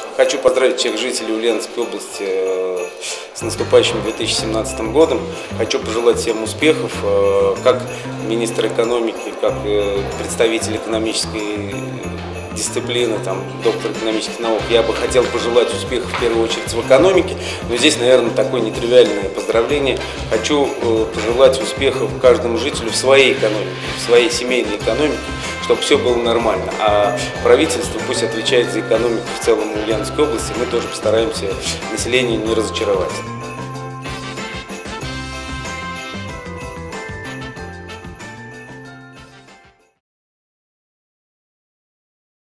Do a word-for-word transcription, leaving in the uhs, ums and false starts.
Хочу поздравить всех жителей Ульяновской области с наступающим две тысячи семнадцатым годом. Хочу пожелать всем успехов, как министр экономики, как представитель экономической дисциплины, там, доктор экономических наук. Я бы хотел пожелать успехов в первую очередь в экономике, но здесь, наверное, такое нетривиальное поздравление. Хочу пожелать успехов каждому жителю в своей экономике, в своей семейной экономике, чтобы все было нормально. А правительство пусть отвечает за экономику в целом Ульяновской области. Мы тоже постараемся население не разочаровать.